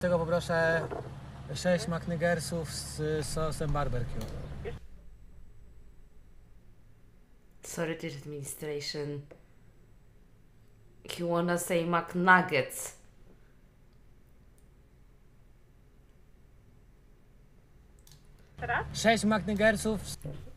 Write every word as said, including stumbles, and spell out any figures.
tego poproszę sześć McNuggersów z sosem barbecue. Sorry, this administration. You wanna say McNuggets? sześć McNuggersów